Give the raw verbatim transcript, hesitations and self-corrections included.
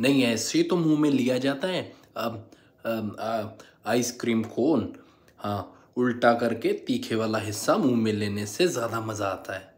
नहीं ऐसे तो मुंह में लिया जाता है। अब आइसक्रीम कोन, हाँ, उल्टा करके तीखे वाला हिस्सा मुंह में लेने से ज़्यादा मज़ा आता है।